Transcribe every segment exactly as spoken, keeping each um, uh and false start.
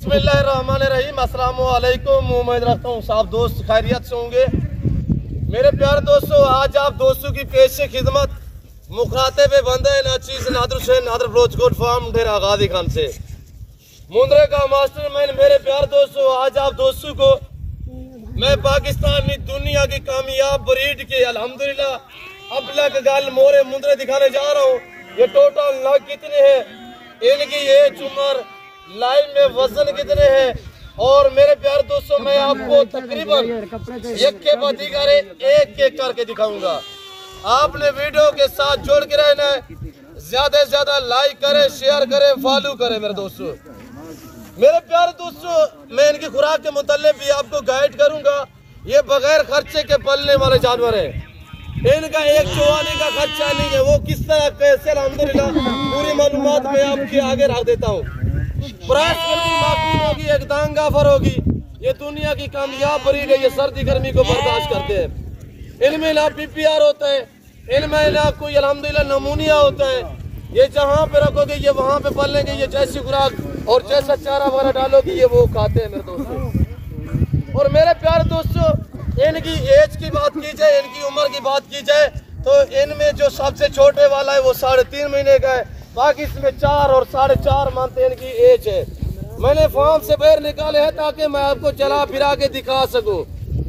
बिस्मिल्लाहिर्रहमानिर्रहीम। अस्सलामु अलैकुम। उम्मीद रखता हूँ सब दोस्त खैरियत से होंगे। मेरे प्यारे दोस्तों, आज आप दोस्तों की पेश खिदमत मुखाते पे बंदा है नाचीज नादर हुसैन नादर ब्रोच गोट फार्म डेरा गादी खान से मुंद्रे का मास्टरमाइंड। मेरे प्यारे दोस्तों, आज आप दोस्तों को मैं पाकिस्तान की दुनिया की कामयाब ब्रीड के अल्हम्दुलिल्लाह अब लग गाल मोरे मुंद्रे दिखाने जा रहा हूँ। ये टोटल नग कितने हैं, इनकी एज उम्र, लाइव में वजन कितने हैं, और मेरे प्यारे दोस्तों मैं आपको तकरीबन एक के बाद एक एक करके दिखाऊंगा। आपने वीडियो के साथ जोड़ के रहना है, ज्यादा से ज्यादा लाइक करें, शेयर करें, फॉलो करें। मेरे दोस्तों मेरे प्यारे दोस्तों, मैं इनकी खुराक के मुतालिक भी आपको गाइड करूंगा। ये बगैर खर्चे के पलने वाले जानवर है, इनका एक चौवाने का खर्चा नहीं है। वो किस तरह कैसे अल्हम्दुलिल्लाह पूरी मालूमात मैं आपके आगे रख देता हूँ। प्राइस बिल्कुल माकूल होगी, एक दांग ऑफर होगी। ये दुनिया की कामयाब ब्रीड है, ये सर्दी गर्मी को बर्दाश्त करते हैं। इनमें ना पीपीआर होता है, इनमें ना कोई अल्हम्दुलिल्लाह नमूनिया होता है। ये जहाँ पे रखोगे ये वहाँ पे पलेंगे। ये जैसी खुराक और जैसा चारा वगैरह डालोगे ये वो खाते हैं मेरे दोस्तों। और मेरे प्यारे दोस्तों, इनकी एज की बात की जाए, इनकी उम्र की बात की जाए तो इनमें जो सबसे छोटे वाला है वो साढ़े तीन महीने का है। बाकी इसमें चार और साढ़े चार मंथ इनकी एज है। मैंने फार्म से बाहर निकाले हैं ताकि मैं आपको चला फिरा के दिखा सकूं।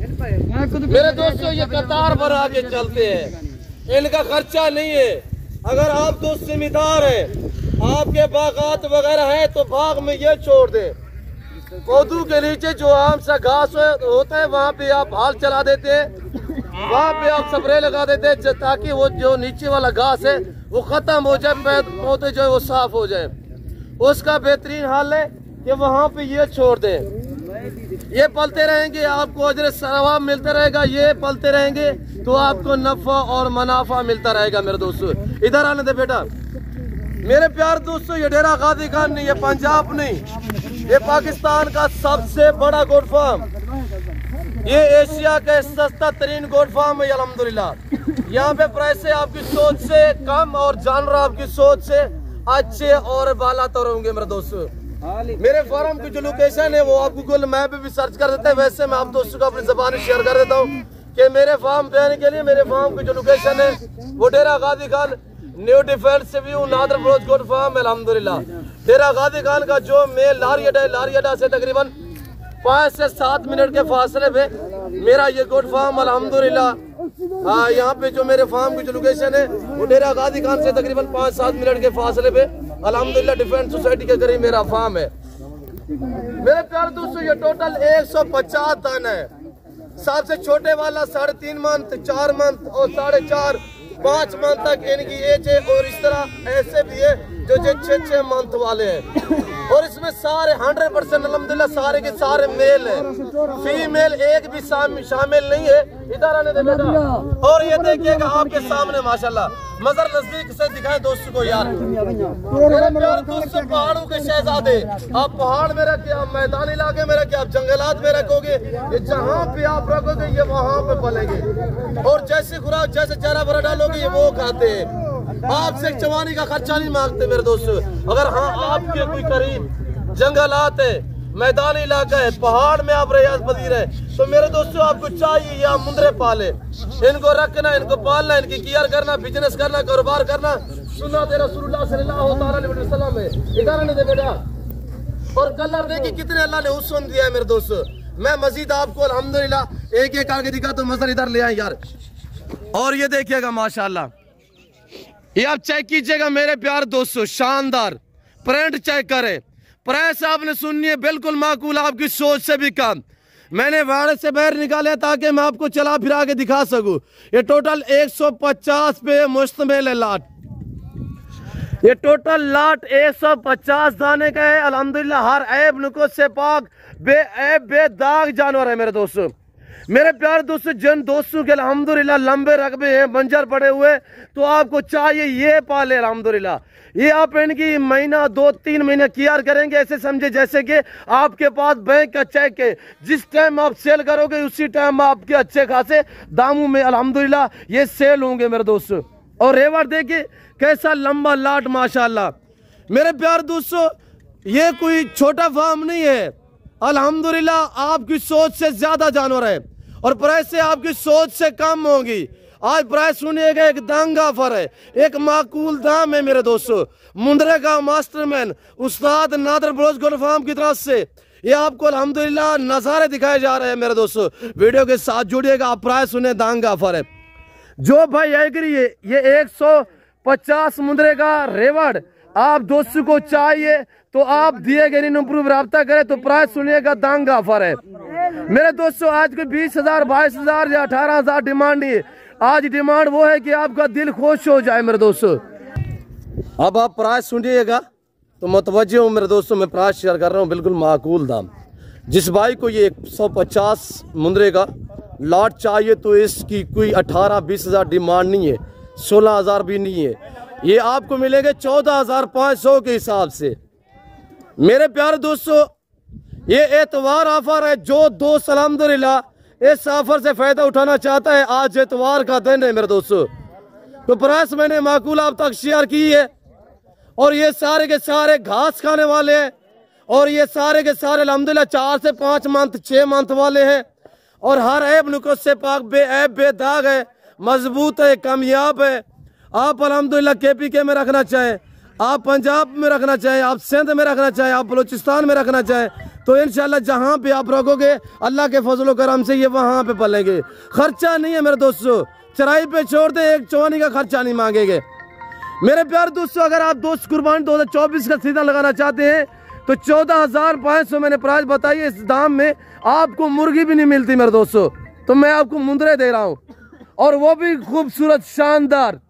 मेरे दोस्तों, ये कतार भर आके चलते हैं, इनका खर्चा नहीं है। अगर आप दोस्त जिम्मेदार हैं, आपके बागात वगैरह है तो बाग में ये छोड़ दे। पौधों के नीचे जो आम सा घास होता है वहाँ पे आप हाल चला देते हैं, वहाँ पे आप स्प्रे लगा देते हैं ताकि वो जो नीचे वाला घास है वो खत्म हो जाए, पौधे जो है वो साफ हो जाए। उसका बेहतरीन हाल है कि वहाँ पे ये छोड़ दें। ये पलते रहेंगे, आपको अजर सवाब मिलता रहेगा। ये पलते रहेंगे तो आपको नफा और मुनाफा मिलता रहेगा। मेरे दोस्तों इधर आने दे बेटा। मेरे प्यार दोस्तों, ये डेरा गादी खान नहीं, ये पंजाब नहीं, ये पाकिस्तान का सबसे बड़ा गोट फार्म, ये एशिया का सस्ता तरीन गोट फार्म है अल्हम्दुलिल्लाह। यहाँ पे प्राइस आपकी सोच से कम और जानवर आपकी सोच से अच्छे और बाला तर होंगे। मेरे दोस्तों, मेरे फार्म की जो लोकेशन है वो आप गूगल मैप पे भी सर्च कर देते हैं। वैसे मैं आप दोस्तों को अपनी ज़बान शेयर कर देता हूँ कि मेरे फार्म पे आने के लिए मेरे फार्म की जो लोकेशन है वो डेरा गादी Khan new defence view Nadar Broach goat farm अल्हम्दुलिल्लाह। डेरा गादी खान का जो मेल लारियडा है, लारियडा से तकरीबन पाँच से सात मिनट के फासले पे मेरा ये गोट फार्म अल्हम्दुलिल्लाह। हाँ, यहाँ पे जो मेरे फार्म की जो लोकेशन है वो डेरा गादी खान से तकरीबन पाँच सात मिनट के फासले पे अल्हम्दुलिल्लाह डिफेंस सोसाइटी के करीब मेरा फार्म है। मेरे प्यारे दोस्तों, ये टोटल एक सौ पचास दाना है। सबसे छोटे वाला साढ़े तीन मंथ, चार मंथ और साढ़े चार पाँच मंथ तक इनकी एज है। और इस तरह ऐसे भी है जो जो छः छः मंथ वाले हैं। और इसमें सारे हंड्रेड परसेंट अल्हम्दुलिल्लाह सारे के सारे मेल हैं, फीमेल एक भी शामिल नहीं है। इधर आने दे बेटा। और ये देखिएगा आपके सामने माशाल्लाह, मजर नजदीक से दिखाएं दोस्तों को यार। मेरे प्यारे दोस्तों, पहाड़ों के शहजादे, आप पहाड़ में रखे, आप मैदानी इलाके में रखे, आप जंगलात में रखोगे, ये जहाँ पे आप रखोगे ये वहाँ पे पलेंगे। और जैसे खुराक जैसे चारा भरा डालोगे ये वो खाते हैं। आपसे चवानी का खर्चा नहीं मांगते मेरे दोस्तों। अगर हाँ आपके कोई करीब जंगलात है, मैदानी इलाका है, पहाड़ में आप रियाज पजीर है, तो मेरे दोस्तों आपको चाहिए आप मुंद्रे पाले, इनको रखना, इनको पालना, इनकी केयर करना, बिजनेस करना, कारोबार करना। सुन्नत तेरा रसूलुल्लाह सल्लल्लाहु अलैहि वसल्लम है। इधर आने दे बेटा। और कलर देखिए कितने अल्लाह ने हुस्न दिया है मेरे दोस्तों। मैं मजीद आपको अल्हम्दुलिल्लाह एक एक करके दिखा तो मजर इधर ले आए यार। और ये देखिएगा माशाल्लाह, ये आप चेक कीजिएगा मेरे प्यार दोस्तों, शानदार प्रिंट चेक करें। प्राइस आपने सुननी है बिल्कुल माकूल, आपकी सोच से भी कम। मैंने वाड़े से बाहर निकाले ताकि मैं आपको चला फिरा के दिखा सकूं। ये टोटल एक सौ पचास पे मुश्तमिल है लाट। ये टोटल लाट एक सौ पचास दाने का है अल्हम्दुलिल्लाह। हर ऐब नुक़्स से पाक, बेऐब बेदाग जानवर है मेरे दोस्तों। मेरे प्यारे दोस्तों, जिन दोस्तों के अल्हम्दुलिल्लाह लंबे रकबे हैं, बंजर पड़े हुए, तो आपको चाहिए ये पाले अल्हम्दुलिल्लाह। ये आप इनकी महीना दो तीन महीने केयर करेंगे, ऐसे समझे जैसे कि आपके पास बैंक का चेक है। जिस टाइम आप सेल करोगे उसी टाइम आपके अच्छे खासे दामों में अल्हम्दुलिल्लाह ये सेल होंगे मेरे दोस्तों। और रेवर देखिए कैसा लंबा लाट माशाल्लाह। मेरे प्यारे दोस्तों, ये कोई छोटा फार्म नहीं है। अल्हम्दुलिल्लाह आपकी सोच से ज्यादा जानवर है और प्राइस से आपकी सोच से कम होगी। आज प्राइस सुनिएगा, एक दंगा ऑफर है, एक माकूल दाम है मेरे दोस्तों। मुंद्रे का मास्टरमैन उस्ताद नादर ब्रोच गोल्ड फार्म की तरफ से ये आपको अल्हम्दुलिल्लाह नज़ारे दिखाए जा रहे हैं मेरे दोस्तों। वीडियो के साथ जुड़िएगा, आप प्राइस सुने, दंगा ऑफर है। जो भाई एग्री है, ये एक सौ पचास मुंद्रे का रेवड़ आप दोस्तों को चाहिए तो आप दिए गए नंबर रब्ता करें तो प्राइस सुनिएगा, दंगा ऑफर है मेरे दोस्तों। आज कोई बीस हजार बाईस हजार या अठारह हजार डिमांड नहीं है, आज डिमांड वो है कि आपका दिल खुश हो जाए मेरे दोस्तों। अब आप प्राइस सुनिएगा तो मुतवज्जे हूँ मेरे दोस्तों, मैं प्राइस शेयर कर रहा हूँ बिल्कुल माकूल दाम। जिस भाई को ये एक सौ पचास मुंद्रे का लॉट चाहिए तो इसकी कोई अठारह बीस हजार डिमांड नहीं है, सोलह हजार भी नहीं है, ये आपको मिलेंगे चौदह हजार पाँच सौ के हिसाब से मेरे प्यारे दोस्तों। ये एतवार ऑफर है, जो दोस्त अल्हम्दुलिल्लाह इस ऑफर से फायदा उठाना चाहता है, आज एतवार का दिन है मेरे दोस्तों। तो प्राइस मैंने माकूल आप तक शेयर की है और ये सारे के सारे घास खाने वाले हैं और ये सारे के सारे अल्हम्दुलिल्लाह चार से पाँच मंथ छः मंथ वाले हैं और हर ऐब नुकस से पाक बे ऐब बेदाग है, मजबूत है, कामयाब है। आप अल्हम्दुलिल्लाह के पी के में रखना चाहें, आप पंजाब में रखना चाहें, आप सिंध में रखना चाहें, आप बलूचिस्तान में रखना चाहें तो इंशाल्लाह जहाँ पे आप रखोगे अल्लाह के फजल करम से ये वहाँ पे पलेंगे। खर्चा नहीं है मेरे दोस्तों, चराई पे छोड़ दे, एक चौनी का खर्चा नहीं मांगेंगे मेरे प्यारे दोस्तों। अगर आप दोस्त कुर्बानी दो हजार चौबीस का सीजन लगाना चाहते हैं तो चौदह हजार पाँच सौ मैंने प्राइस बताई, इस दाम में आपको मुर्गी भी नहीं मिलती मेरे दोस्तों। तो मैं आपको मुंद्रे दे रहा हूँ और वो भी खूबसूरत शानदार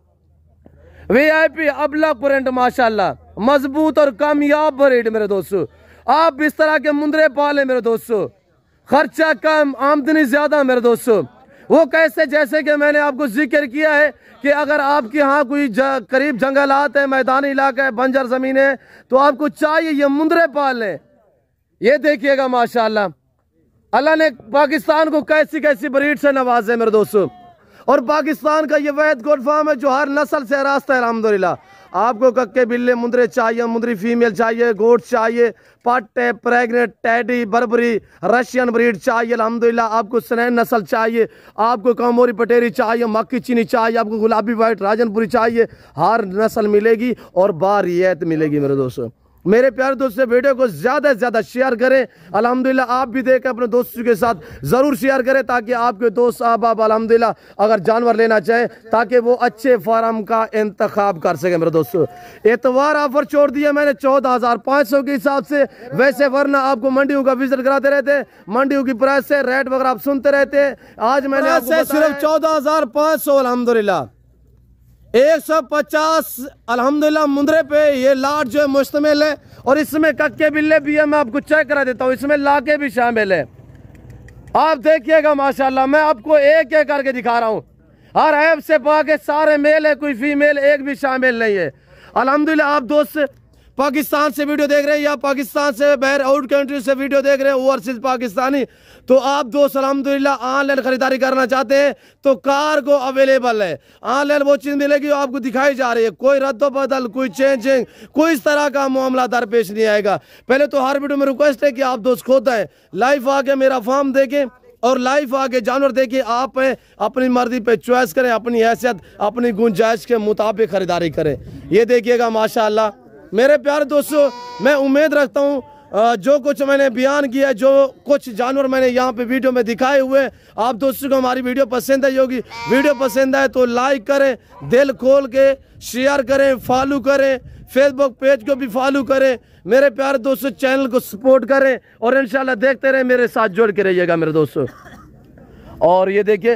वीआईपी अबला प्रिंट माशाल्लाह, मजबूत और कामयाब ब्रीड मेरे दोस्तों। आप इस तरह के मुंद्रे पाले मेरे दोस्तों, खर्चा कम आमदनी ज्यादा मेरे दोस्तों। वो कैसे, जैसे कि मैंने आपको जिक्र किया है कि अगर आपके यहाँ कोई ज, करीब जंगलात है, मैदानी इलाका है, बंजर जमीन है तो आपको चाहिए ये मुंद्रे पाल लें। ये देखिएगा माशाल्लाह अल्लाह ने पाकिस्तान को कैसी कैसी ब्रीड से नवाजे मेरे दोस्तों और पाकिस्तान का ये वैद गोल्ड फार्म है जो हर नस्ल से रास्ता है अल्हम्दुलिल्लाह। आपको कक्के बिल्ले मुंद्रे चाहिए, मुंद्री फीमेल चाहिए, गोट चाहिए, पट है, pregnant, teddy, Barbari, Russian breed चाहिए अल्हम्दुलिल्लाह। आपको सनैन नस्ल चाहिए, आपको कामोरी पटेरी चाहिए, मक्की चीनी चाहिए, आपको गुलाबी वाइट राजनपुरी चाहिए, हर नस्ल मिलेगी और बारियत मिलेगी मेरे दोस्तों। मेरे प्यारे दोस्तों वीडियो को ज्यादा से ज्यादा शेयर करें, अल्हम्दुलिल्लाह आप भी देखें, अपने दोस्तों के साथ जरूर शेयर करें ताकि आपके दोस्त अहबाब अल्हम्दुलिल्लाह अगर जानवर लेना चाहें ताकि वो अच्छे फार्म का इंतखाब कर सके मेरे दोस्तों। एतवार ऑफर छोड़ दिया मैंने चौदह हजार पाँच सौ के हिसाब से, वैसे वरना आपको मंडियों का विजिट कराते रहते, मंडियों की प्राइस से रेट वगैरह आप सुनते रहते। आज मैंने आपको सिर्फ चौदह हजार पाँच सौ अल्हम्दुलिल्लाह एक सौ पचास अल्हम्दुलिल्लाह मुंद्रे पे ये लाट जो है मुश्तमिल है और इसमें कक्के बिल्ले भी है। मैं आपको चेक करा देता हूँ, इसमें लाके भी शामिल है। आप देखिएगा माशाल्लाह, मैं आपको एक एक करके दिखा रहा हूँ, हर ऐप से पाके सारे मेल है, कोई फीमेल एक भी शामिल नहीं है अल्हम्दुलिल्लाह। आप दोस्त पाकिस्तान से वीडियो देख रहे हैं या पाकिस्तान से बाहर आउट कंट्री से वीडियो देख रहे हैं, ओवरसीज पाकिस्तानी, तो आप दोस्त अल्हम्दुलिल्लाह ऑनलाइन खरीदारी करना चाहते हैं तो कार्गो अवेलेबल है। ऑनलाइन वो चीज़ मिलेगी आपको दिखाई जा रही है, कोई रद्दो बदल, कोई चेंजिंग, कोई इस तरह का मामला दरपेश नहीं आएगा। पहले तो हर वीडियो में रिक्वेस्ट है कि आप दोस्त खुद आए, लाइव आके मेरा फार्म देखें और लाइव आके जानवर देखिए, आप अपनी मर्जी पे चॉइस करें, अपनी हैसियत अपनी गुंजाइश के मुताबिक खरीदारी करें। ये देखिएगा माशाल्लाह मेरे प्यारे दोस्तों, मैं उम्मीद रखता हूँ जो कुछ मैंने बयान किया, जो कुछ जानवर मैंने यहाँ पे वीडियो में दिखाए हुए, आप दोस्तों को हमारी वीडियो पसंद आई होगी। वीडियो पसंद आए तो लाइक करें, दिल खोल के शेयर करें, फॉलो करें, फेसबुक पेज को भी फॉलो करें। मेरे प्यारे दोस्तों चैनल को सपोर्ट करें और इंशाल्लाह देखते रहे, मेरे साथ जुड़ के रहिएगा मेरे दोस्तों। और ये देखिए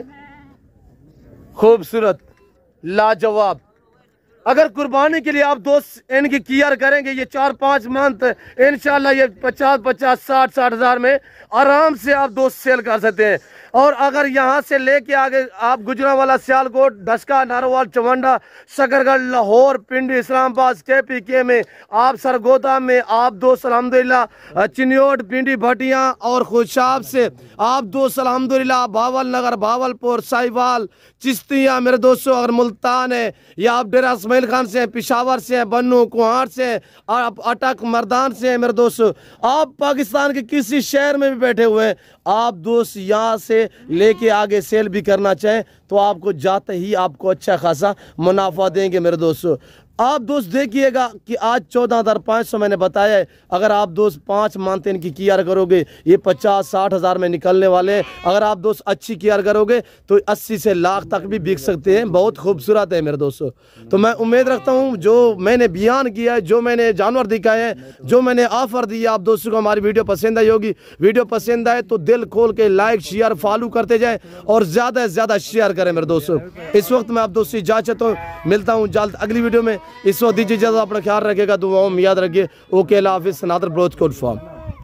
खूबसूरत लाजवाब, अगर कुर्बानी के लिए आप दोस्त इनकी केयर करेंगे, ये चार पाँच मंथ इंशाल्लाह ये पचास पचास साठ साठ हजार में आराम से आप दोस्त सेल कर सकते हैं। और अगर यहाँ से लेके आगे आप गुजरांवाला, सियालकोट, डस्का, नारोवाल, चवंडा, शकरगढ़, लाहौर, पिंडी, इस्लामाबाद, के पी के में, आप सरगोदा में, आप दोस्त अल्हम्दुलिल्लाह चिन्योट, पिंडी, भटिया और खुशाब से आप दोस्त अल्हम्दुलिल्लाह भावल नगर, भावलपुर, साहिवाल, चिश्तिया मेरे दोस्तों, अगर मुल्तान है या आप डेरा इसमाइल खान से हैं, पिशावर से हैं, बन्नू कुहार से हैं, आप अटक मर्दान से हैं मेरे दोस्तों। आप पाकिस्तान के किसी शहर में भी बैठे हुए हैं, आप दोस्त यहाँ से लेके आगे सेल भी करना चाहें तो आपको जाते ही आपको अच्छा खासा मुनाफा देंगे मेरे दोस्तों। आप दोस्त देखिएगा कि आज चौदह हज़ार पाँच सौ मैंने बताया है, अगर आप दोस्त पाँच मानतेन की कियार करोगे ये पचास साठ हज़ार में निकलने वाले हैं। अगर आप दोस्त अच्छी कियार करोगे तो अस्सी से लाख तक भी बिक सकते हैं, बहुत खूबसूरत है मेरे दोस्तों। तो मैं उम्मीद रखता हूँ जो मैंने बयान किया है, जो मैंने जानवर दिखाए हैं, जो मैंने ऑफर दी है, आप दोस्तों को हमारी वीडियो पसंद आई होगी। वीडियो पसंद आए तो दिल खोल के लाइक शेयर फॉलो करते जाए और ज़्यादा से ज़्यादा शेयर करें मेरे दोस्तों। इस वक्त मैं आप दोस्तों इजाज़त हूँ, मिलता हूँ जल्द अगली वीडियो में। इस वक्त दीजिए इजाज़त, अपना ख्याल रखेगा, दुआओं में याद रखिए। ओके, अल्लाह हाफिज़। Nadar Broach goat farm.